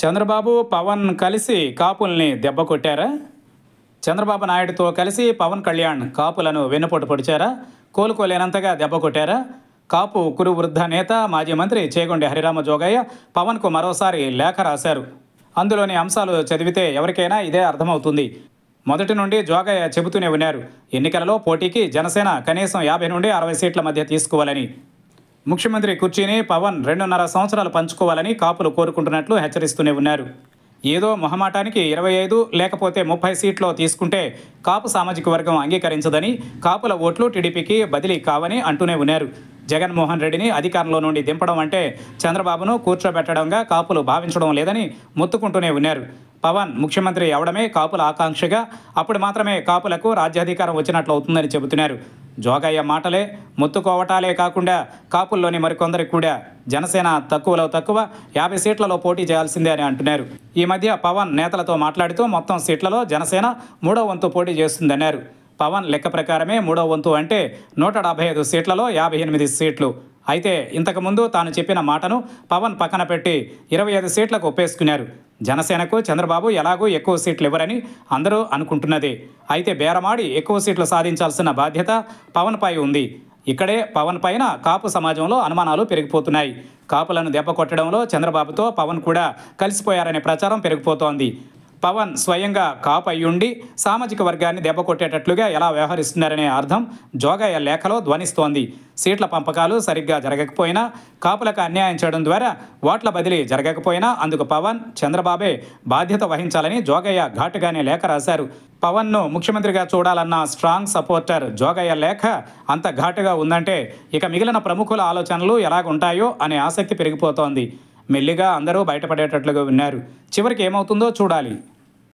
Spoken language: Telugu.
చంద్రబాబు పవన్ కలిసి కాపుల్ని దెబ్బకొట్టారా? చంద్రబాబు నాయుడుతో కలిసి పవన్ కళ్యాణ్ కాపులను వెన్నుపోటు పొడిచారా? కోలుకోలేనంతగా దెబ్బకొట్టారా? కాపు కురు వృద్ధ నేత మాజీ మంత్రి చేగొండి హరిరామ జోగయ్య పవన్కు మరోసారి లేఖ రాశారు. అందులోని అంశాలు చదివితే ఎవరికైనా ఇదే అర్థమవుతుంది. మొదటి నుండి జోగయ్య చెబుతూనే ఉన్నారు, ఎన్నికలలో పోటీకి జనసేన కనీసం 50 నుండి 60 సీట్ల మధ్య తీసుకోవాలని. ముఖ్యమంత్రి కుర్చీని పవన్ 2.5 సంవత్సరాలు పంచుకోవాలని కాపులు కోరుకుంటున్నట్లు హెచ్చరిస్తూనే ఉన్నారు. ఏదో మొహమాటానికి 25 లేకపోతే 30 సీట్లు తీసుకుంటే కాపు సామాజిక వర్గం అంగీకరించదని, కాపుల ఓట్లు టీడీపీకి బదిలీ కావని అంటూనే ఉన్నారు. జగన్మోహన్ రెడ్డిని అధికారంలో నుండి దింపడం అంటే చంద్రబాబును కూర్చోబెట్టడంగా కాపులు భావించడం లేదని మొత్తుకుంటూనే ఉన్నారు. పవన్ ముఖ్యమంత్రి అవడమే కాపుల ఆకాంక్షగా, అప్పుడు మాత్రమే కాపులకు రాజ్యాధికారం వచ్చినట్లు అవుతుందని చెబుతున్నారు. జోగయ్య మాటలే మొత్తుకోవటాలే కాకుండా కాపుల్లోని మరికొందరికి కూడా జనసేన తక్కువలో తక్కువ 50 సీట్లలో పోటీ చేయాల్సిందే అని అంటున్నారు. ఈ మధ్య పవన్ నేతలతో మాట్లాడుతూ మొత్తం సీట్లలో జనసేన 3వ వంతు పోటీ చేస్తుందన్నారు. పవన్ లెక్క ప్రకారమే 3వ వంతు అంటే 175 సీట్లలో 58 సీట్లు. అయితే ఇంతకుముందు తాను చెప్పిన మాటను పవన్ పక్కన పెట్టి 25 సీట్లకు ఒప్పేసుకున్నారు. జనసేనకు చంద్రబాబు ఎలాగూ ఎక్కువ సీట్లు ఇవ్వరని అందరూ అనుకుంటున్నదే. అయితే బేరమాడి ఎక్కువ సీట్లు సాధించాల్సిన బాధ్యత పవన్పై ఉంది. ఇక్కడే పవన్ పైన కాపు సమాజంలో అనుమానాలు పెరిగిపోతున్నాయి. కాపులను దెబ్బ కొట్టడంలో చంద్రబాబుతో పవన్ కూడా కలిసిపోయారనే ప్రచారం పెరిగిపోతోంది. పవన్ స్వయంగా కాపు అయ్యుండి సామాజిక వర్గాన్ని దెబ్బ కొట్టేటట్లుగా ఎలా వ్యవహరిస్తున్నారనే అర్థం జోగయ్య లేఖలో ధ్వనిస్తోంది. సీట్ల పంపకాలు సరిగ్గా జరగకపోయినా, కాపులకు అన్యాయం చేయడం ద్వారా ఓట్ల బదిలీ జరగకపోయినా అందుకు పవన్, చంద్రబాబే బాధ్యత వహించాలని జోగయ్య ఘాటుగానే లేఖ రాశారు. పవన్ను ముఖ్యమంత్రిగా చూడాలన్న స్ట్రాంగ్ సపోర్టర్ జోగయ్య లేఖ అంత ఘాటుగా ఉందంటే ఇక మిగిలిన ప్రముఖుల ఆలోచనలు ఎలాగుంటాయో అనే ఆసక్తి పెరిగిపోతోంది. మెల్లిగా అందరూ బయటపడేటట్లుగా ఉన్నారు. చివరికి ఏమవుతుందో చూడాలి.